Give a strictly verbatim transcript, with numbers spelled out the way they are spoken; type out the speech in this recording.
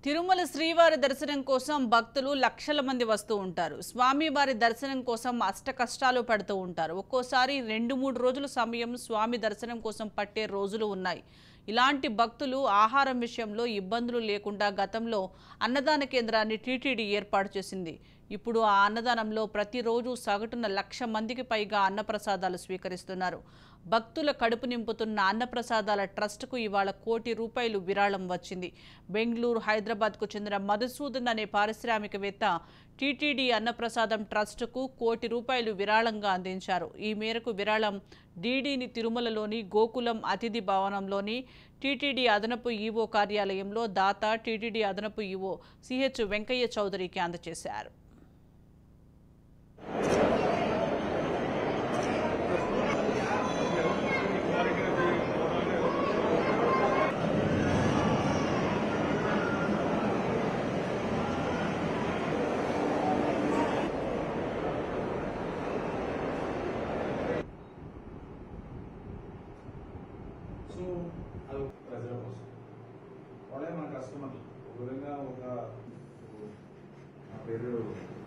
తిరుమల శ్రీవారి దర్శనం కోసం భక్తులు లక్షల మంది వస్తూ ఉంటారు. స్వామివారి దర్శనం కోసం అష్ట కష్టాలు పడుతూ ఉంటారు. ఒక్కోసారి రెండు మూడు రోజుల సమయం స్వామి దర్శనం కోసం పట్టే రోజులు ఉన్నాయి. ఇలాంటి భక్తులు ఆహారం విషయంలో ఇబ్బందులు లేకుండా గతంలో అన్నదాన కేంద్రాన్ని టీటీడీ ఏర్పాటు చేసింది. ఇప్పుడు ఆ అన్నదానంలో ప్రతిరోజు సగటున లక్ష మందికి పైగా అన్నప్రసాదాలు స్వీకరిస్తున్నారు. భక్తుల కడుపు నింపుతున్న అన్నప్రసాదాల ట్రస్టుకు ఇవాళ కోటి రూపాయలు విరాళం వచ్చింది. బెంగళూరు, హైదరాబాద్కు చెందిన మధుసూదన్ అనే పారిశ్రామికవేత్త టీటీడీ అన్నప్రసాదం ట్రస్టుకు కోటి రూపాయలు విరాళంగా అందించారు. ఈ మేరకు విరాళం డీడీని తిరుమలలోని గోకులం అతిథి భవనంలోని టీటీడీ అదనపు ఈవో కార్యాలయంలో దాత టీటీడీ అదనపు ఈవో సిహెచ్ వెంకయ్య చౌదరికి అందజేశారు. సో అది ప్రజల కోసం వాళ్ళే మన కస్టమర్లు. ఒక విధంగా ఒక నా పేరు